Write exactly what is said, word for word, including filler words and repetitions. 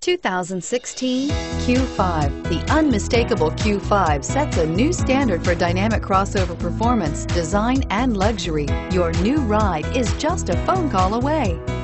two thousand sixteen Q five. The unmistakable Q five sets a new standard for dynamic crossover performance, design, and luxury. Your new ride is just a phone call away.